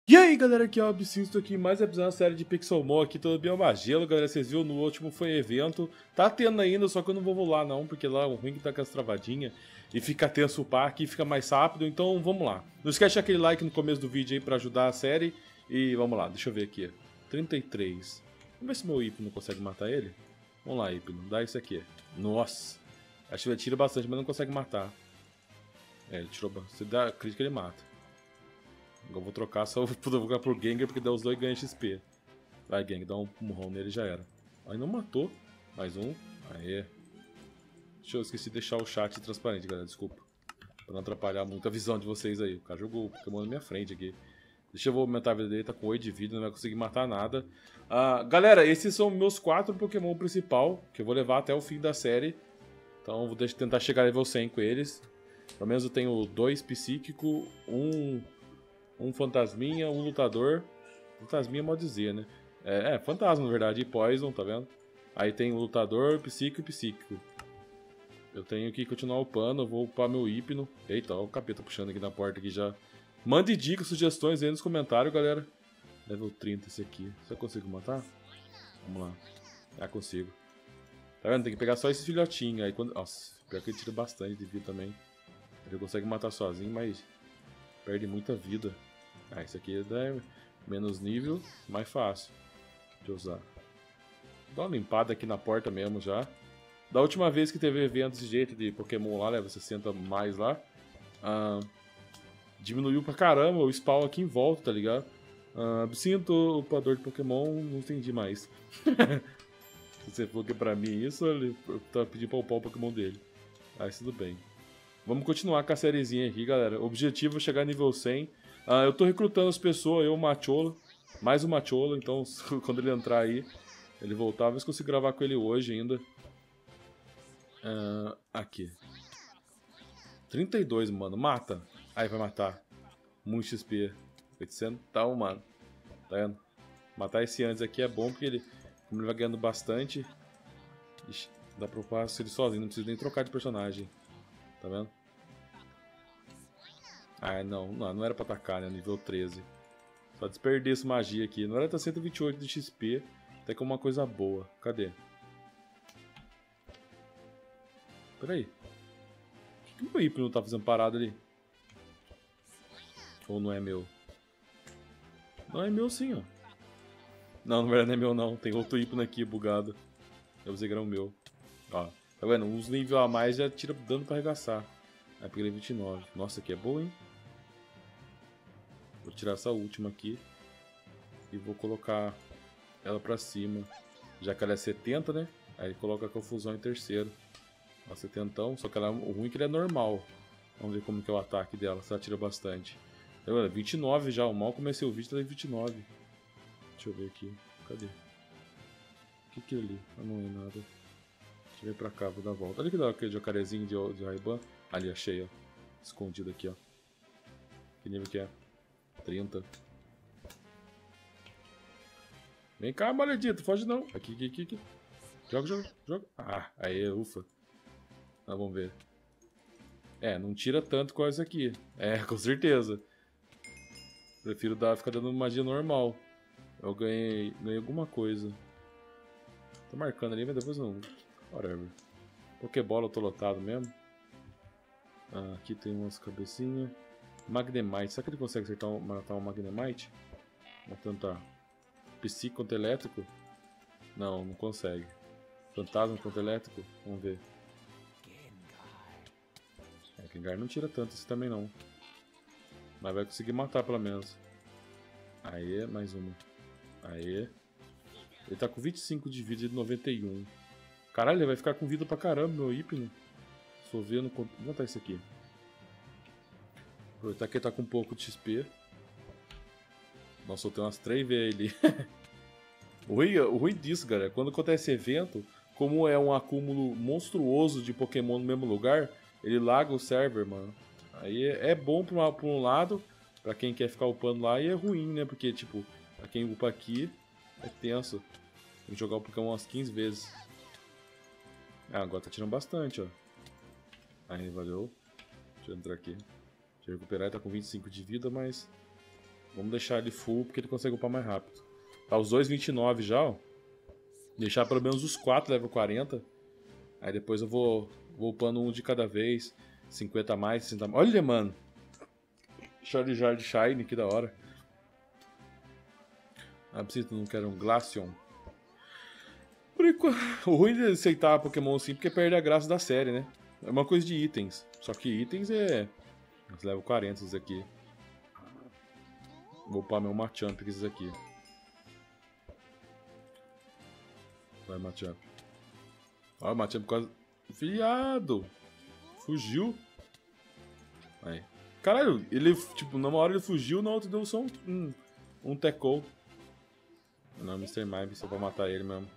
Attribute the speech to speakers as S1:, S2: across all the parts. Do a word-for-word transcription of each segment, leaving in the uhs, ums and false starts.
S1: E aí galera, aqui é o Absinto, estou aqui em mais um episódio da série de Pixelmon aqui, todo Biomagelo, galera, vocês viram, no último foi evento, tá tendo ainda, só que eu não vou lá não, porque lá o ruim que tá com as travadinhas, e fica tenso o parque, fica mais rápido, então vamos lá. Não esquece de deixar aquele like no começo do vídeo aí pra ajudar a série, e vamos lá, deixa eu ver aqui, trinta e três, vamos ver se meu Hipno consegue matar ele? Vamos lá Hipno, dá isso aqui, nossa, acho que ele tira bastante, mas não consegue matar. É, ele tirou, se dá crítica ele mata. Eu vou trocar, só vou jogar por Gengar, porque dá os dois ganha X P. Vai, Gengar, dá um murrão nele e já era. Aí não matou. Mais um. Aê. Deixa eu esqueci de deixar o chat transparente, galera, desculpa. Pra não atrapalhar muito a visão de vocês aí. O cara jogou o Pokémon na minha frente aqui. Deixa eu vou aumentar a vida dele, tá com oito de vida, não vai conseguir matar nada. Ah, galera, esses são meus quatro Pokémon principal, que eu vou levar até o fim da série. Então vou tentar chegar a level cem com eles. Pelo menos eu tenho dois psíquico, um... Um fantasminha, um lutador. Fantasminha é modo dizer, né? É, é, fantasma na verdade, e poison, tá vendo? Aí tem o lutador, psíquico e psíquico. Eu tenho que continuar upando, eu vou upar meu hipno. Eita, ó o capeta puxando aqui na porta aqui já. Mande dicas, sugestões aí nos comentários, galera. Level trinta esse aqui. Será que eu consigo matar? Vamos lá. Ah, consigo. Tá vendo? Tem que pegar só esses filhotinhos. Aí quando... Nossa, pior que ele tira bastante de vida também. Ele consegue matar sozinho, mas perde muita vida. Ah, esse aqui é menos nível, mais fácil de usar. Dá uma limpada aqui na porta mesmo já. Da última vez que teve evento desse jeito de Pokémon lá, level sessenta mais lá, ah, diminuiu pra caramba o spawn aqui em volta, tá ligado? Ah, Absinto, upador de Pokémon, não entendi mais. Se você falou que é pra mim isso, ele tá pedindo pra upar o Pokémon dele. Mas tudo bem. Vamos continuar com a sériezinha aqui, galera. O objetivo é chegar a nível cem. Uh, eu tô recrutando as pessoas, eu, o Macholo. Mais o Macholo, então quando ele entrar aí, ele voltar. Vamos conseguir gravar com ele hoje ainda. Uh, aqui. trinta e dois, mano. Mata. Aí vai matar. Muito X P. oitocentos. Tá, mano. Tá vendo? Matar esse antes aqui é bom, porque ele, como ele vai ganhando bastante, ixi, dá pra upar ele sozinho. Não precisa nem trocar de personagem. Tá vendo? Ah, não, não, não era pra atacar, né? Nível treze. Só desperdiço magia aqui. Não era até cento e vinte e oito de X P, até que uma coisa boa. Cadê? Pera aí. O que o meu Hipno tá fazendo parado ali? Ou não é meu? Não é meu sim, ó. Não, na verdade não é meu não. Tem outro Hipno aqui bugado. Eu usei que era o meu. Ó, tá vendo? Uns níveis a mais já tira dano pra arregaçar. Aí peguei vinte e nove. Nossa, aqui é boa, hein? Vou tirar essa última aqui. E vou colocar ela pra cima. Já que ela é setenta, né? Aí coloca a confusão em terceiro. Ó, setentão. Só que ela, o ruim é que ele é normal. Vamos ver como que é o ataque dela. Se ela tira bastante. Então, vinte e nove já. O mal comecei o vídeo, tá em vinte e nove. Deixa eu ver aqui. Cadê? O que que é ali? Ah, não é nada. Deixa eu ver pra cá, vou dar a volta. Olha que dá aquele jacarezinho de, de Ray-Ban. Ali, achei, ó. Escondido aqui, ó. Que nível que é? trinta. Vem cá, maledito. Foge não. Aqui, aqui, aqui, aqui. Joga, joga, joga. Ah, aí, ufa. Ah, vamos ver. É, não tira tanto com essa aqui. É, com certeza. Prefiro dar, ficar dando magia normal. Eu ganhei, ganhei alguma coisa. Tô marcando ali, mas depois não. Whatever. Pokébola eu tô lotado mesmo. Ah, aqui tem umas cabecinhas. Magnemite. Será que ele consegue acertar um, matar um Magnemite? Vamos tentar. Psíquico contra elétrico? Não, não consegue. Fantasma contra elétrico? Vamos ver. É, Gengar não tira tanto esse também não. Mas vai conseguir matar pelo menos. Aê, mais uma. Aê. Ele tá com vinte e cinco de vida de noventa e um. Caralho, ele vai ficar com vida pra caramba, meu Hipno. Só vendo. Vou botar isso aqui. Aproveitar que ele tá com um pouco de X P. Nossa, eu tenho umas três vezes ali. o, ruim, o ruim disso, galera, quando acontece evento, como é um acúmulo monstruoso de Pokémon no mesmo lugar, ele laga o server, mano. Aí é, é bom por, uma, por um lado, pra quem quer ficar upando lá, e é ruim, né? Porque, tipo, pra quem upa aqui, é tenso. Tem que jogar o Pokémon umas quinze vezes. Ah, agora tá tirando bastante, ó. Aí, valeu. Deixa eu entrar aqui. Deixa eu recuperar, ele tá com vinte e cinco de vida, mas Vamos deixar ele full porque ele consegue upar mais rápido. Tá os dois vinte e nove já, ó. Deixar pelo menos os quatro level quarenta. Aí depois eu vou, vou upando um de cada vez. cinquenta a mais, sessenta a mais. Olha, mano. Charizard Shine, que da hora. Ah, preciso, não quero um Glaceon. Por enquanto, o ruim de aceitar Pokémon assim, porque perde a graça da série, né? É uma coisa de itens. Só que itens é... level quarenta esses aqui. Vou upar meu Machamp com esses aqui. Vai, Machamp. Olha o Machamp quase... Viado! Fugiu. Aí. Caralho, ele, tipo, numa hora ele fugiu, na outra deu só um... Um, um Tackle. Não, mister Mime, só pra matar ele mesmo.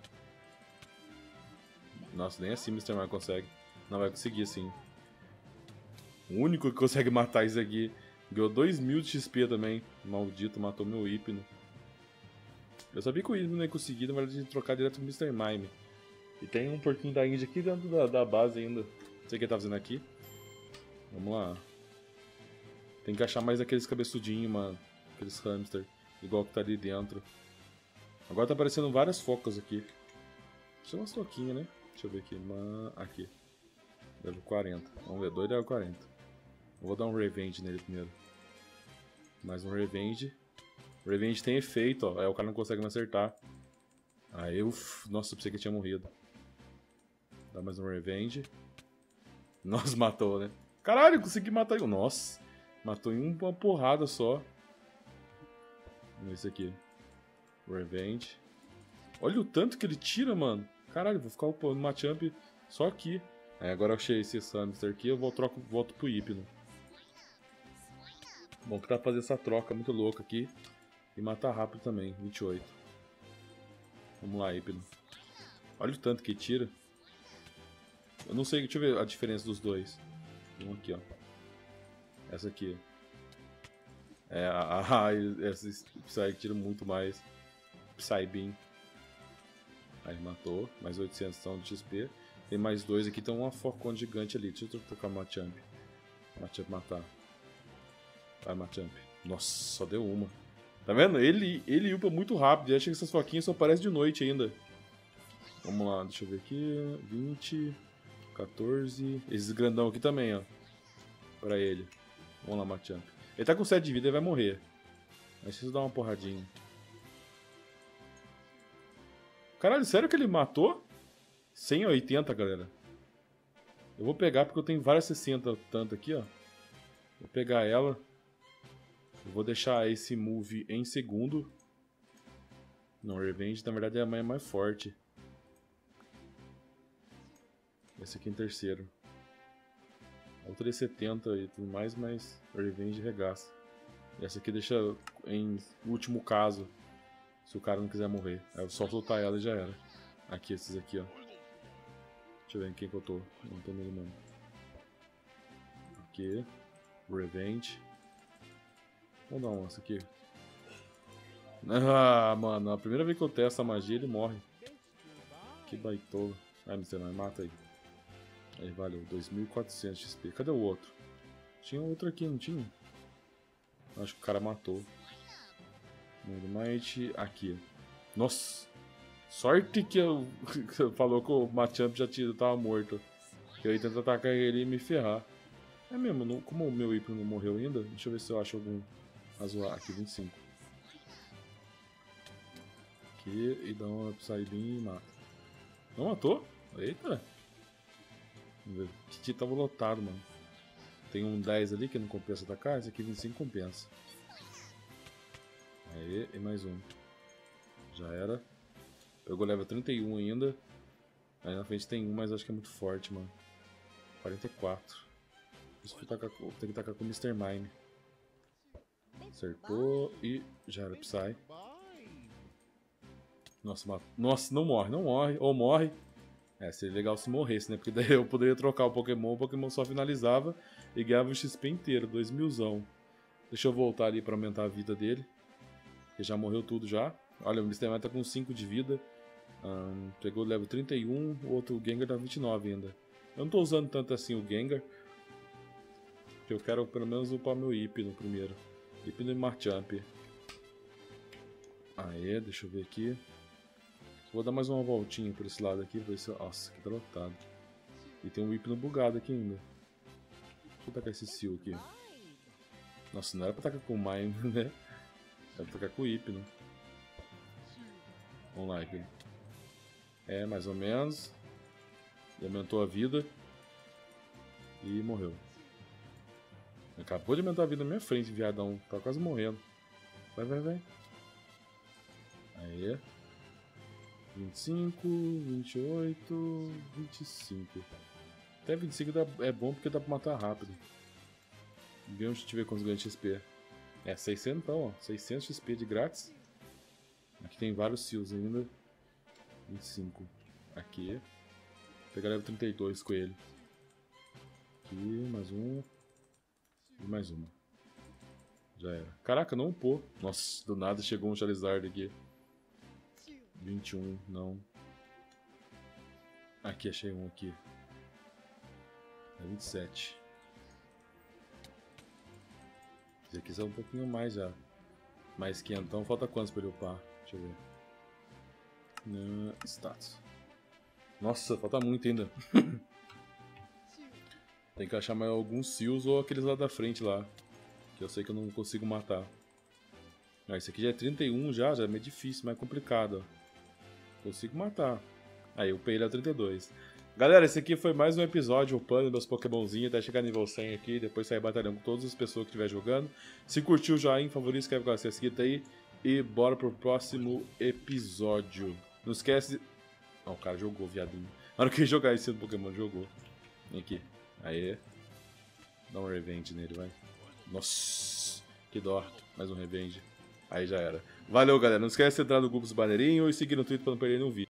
S1: Nossa, nem assim mister Mime consegue. Não vai conseguir assim. O único que consegue matar isso aqui. Ganhou dois mil de X P também. Maldito, matou meu Hypno. Eu sabia que o Hypno não ia conseguir, na verdade, trocar direto com o mister Mime. E tem um porquinho da Índia aqui dentro da, da base ainda. Não sei o que ele tá fazendo aqui. Vamos lá. Tem que achar mais aqueles cabeçudinhos, mano. Aqueles hamster. Igual que tá ali dentro. Agora tá aparecendo várias focas aqui. Deixa eu umas toquinhas, né? Deixa eu ver aqui. Uma... Aqui. Level quarenta. Vamos ver. Dois level quarenta. Eu vou dar um Revenge nele primeiro. Mais um Revenge. O Revenge tem efeito, ó. Aí o cara não consegue me acertar. Aí eu... Nossa, eu pensei que eu tinha morrido. Dá mais um Revenge. Nossa, matou, né? Caralho, eu consegui matar ele. Nossa. Matou em uma porrada só. Esse aqui. Revenge. Olha o tanto que ele tira, mano. Caralho, vou ficar upando Machamp só aqui. Aí agora eu achei esse hamster aqui, eu vou troco, volto pro Hypno. Bom que dá pra fazer essa troca muito louca aqui. E matar rápido também, vinte e oito. Vamos lá, Hypno. Olha o tanto que tira. Eu não sei, deixa eu ver a diferença dos dois. Um aqui, ó. Essa aqui. É, a, a, essa Psy tira muito mais. Psybeam. Aí matou. Mais oitocentos são de X P. Tem mais dois aqui, tem uma focona gigante ali. Deixa eu trocar o Machamp. Machamp matar. Vai, Machamp. Nossa, só deu uma. Tá vendo? Ele, ele upa muito rápido. E acha que essas foquinhas só aparecem de noite ainda. Vamos lá, deixa eu ver aqui. vinte, quatorze. Esses grandão aqui também, ó. Pra ele. Vamos lá, Machamp. Ele tá com sete de vida, ele vai morrer. Mas preciso dar uma porradinha. Caralho, sério que ele matou? cem a oitenta, galera. Eu vou pegar porque eu tenho várias sessenta tanto aqui, ó. Vou pegar ela. Eu vou deixar esse move em segundo. Não, Revenge, na verdade, é a mais, mais forte. Esse aqui em terceiro. Outra é setenta e tudo mais, mas Revenge regaça. E essa aqui deixa em último caso. Se o cara não quiser morrer. Aí eu só soltar ela e já era. Aqui, esses aqui, ó. Deixa eu ver em quem que eu tô. Não tô nele não. Aqui. Revenge. Vamos dar um essa aqui. Ah, mano. A primeira vez que eu testo a magia, ele morre. Que baitola. Ai, mister Mime, mata aí. Aí, valeu. dois mil e quatrocentos de X P. Cadê o outro? Tinha outro aqui, não tinha? Acho que o cara matou. Might aqui. Nossa. Sorte que eu falou que o Machamp já tinha, tava morto. Eu ia tentar atacar ele e me ferrar. É mesmo, não, como o meu Hypno não morreu ainda, deixa eu ver se eu acho algum razoável. Aqui, vinte e cinco. Aqui, e dá uma Psybeam e mata. Não matou? Eita. Vamos ver. O Titi tava lotado, mano. Tem um dez ali que não compensa atacar, esse aqui vinte e cinco compensa. Aí, e mais um. Já era. Pegou level trinta e um ainda. Aí na frente tem um, mas acho que é muito forte, mano. quarenta e quatro. Isso que tacar, tem que tacar com o mister Mime. Acertou e já era Psy. Nossa, mata. Nossa, não morre, não morre. Ou morre. É, seria legal se morresse, né? Porque daí eu poderia trocar o Pokémon, o Pokémon só finalizava e ganhava o X P inteiro, dois milzão. Deixa eu voltar ali pra aumentar a vida dele. Porque já morreu tudo já. Olha, o mister Mime tá com cinco de vida. Um, pegou o level trinta e um, o outro Gengar tá vinte e nove ainda. Eu não tô usando tanto assim o Gengar. Porque eu quero pelo menos upar meu Hypno primeiro. Hypno e Machamp. Aê, deixa eu ver aqui. Vou dar mais uma voltinha por esse lado aqui, pra ver se... Nossa, aqui tá lotado. E tem um hipno bugado aqui ainda. Deixa eu tacar esse seal aqui. Nossa, não era pra tacar com o mine, né? Era pra tacar com o hipno. Vamos lá aqui. É, mais ou menos. E aumentou a vida. E morreu. Acabou de aumentar a vida na minha frente, viadão. Tá quase morrendo. Vai, vai, vai. Aê. vinte e cinco, vinte e oito, vinte e cinco. Até vinte e cinco dá, é bom porque dá pra matar rápido. Vê onde tiver quantos ganha de X P. É, seiscentos então, ó. seiscentos X P de grátis. Aqui tem vários seals ainda. vinte e cinco. Aqui. Vou pegar level trinta e dois com ele. Aqui, mais um. E mais uma. Já era. Caraca, não upou. Nossa, do nada chegou um Charizard aqui. vinte e um, não. Aqui, achei um aqui. É vinte e sete. Esse aqui são um pouquinho mais já. Mais quinhentão. Falta quantos pra ele upar? Deixa eu ver. Uh, status. Nossa, falta muito ainda. Tem que achar mais alguns seals ou aqueles lá da frente lá. Que eu sei que eu não consigo matar. Ah, esse aqui já é trinta e um já, já é meio difícil, mais complicado. Ó. Consigo matar. Aí, upei ele a trinta e dois. Galera, esse aqui foi mais um episódio upando meus Pokémonzinhos até chegar nível cem aqui. Depois sair batalhando com todas as pessoas que estiver jogando. Se curtiu, joinha, favorito, inscreve com a seguida aí. E bora pro próximo episódio. Não esquece... Ah, o cara jogou, viadinho. Na hora que ele jogar esse Pokémon, jogou. Vem aqui. Aê. Dá um revenge nele, vai. Nossa, que dó. Mais um revenge. Aí já era. Valeu, galera. Não esquece de entrar no grupo dos Baneirinhos e seguir no Twitter pra não perder nenhum vídeo.